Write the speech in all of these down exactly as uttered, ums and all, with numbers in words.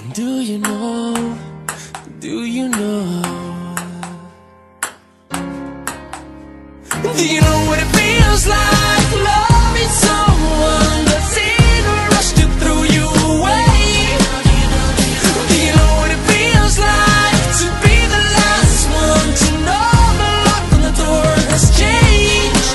Do you know, do you know, do you know what it feels like loving someone that's in a rush to throw you away? Do you know what it feels like to be the last one to know the lock on the door has changed?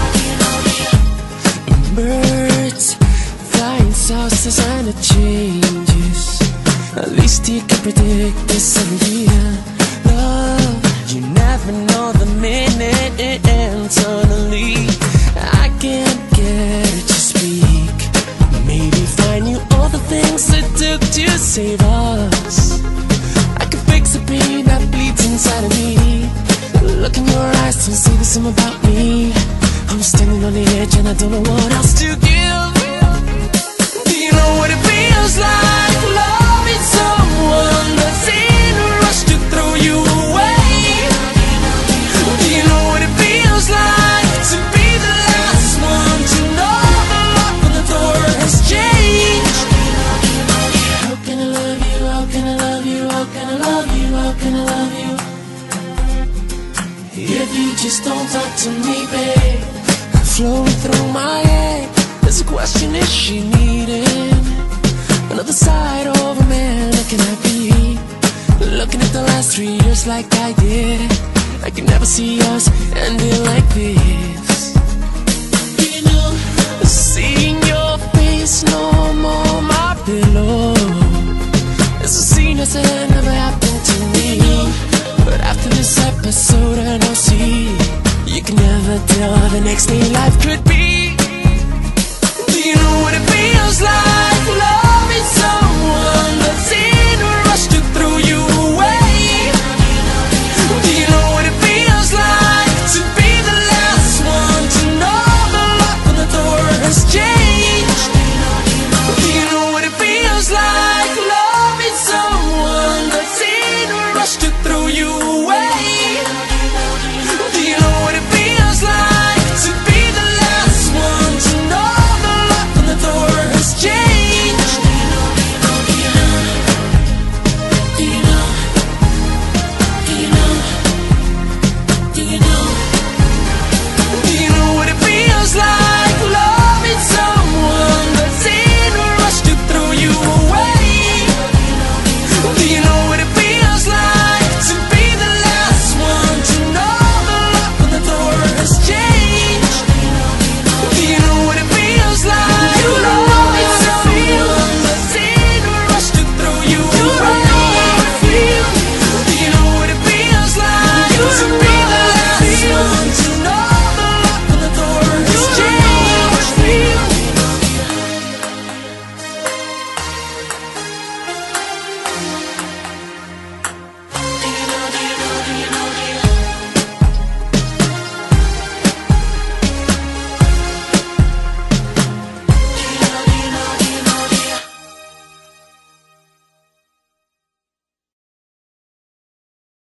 Birds flying saucers and it changes. At least you can predict this every year. Love, you never know the minute it ends. Suddenly, I can't get it to speak. Maybe find you all the things it took to save us. I could fix the pain that bleeds inside of me. Look in your eyes to say the same about me. I'm standing on the edge and I don't know what else to give. Do you know what it feels like loving someone that's in a rush to throw you away? Do you know what it feels like to be the last one to know the lock on the door has changed? How can I love you, how can I love you, how can I love you, how can I love you if you just don't talk to me, babe? Flowing through my head, there's a question, is she needing another side of a man? Looking at me, looking at the last three years like I did. I can never see us ending like this. You know, seeing your face no more my pillow. It's a scene that said never happened to me. But after this episode I know, see, you can never tell the next day life could be. Do you know what it feels like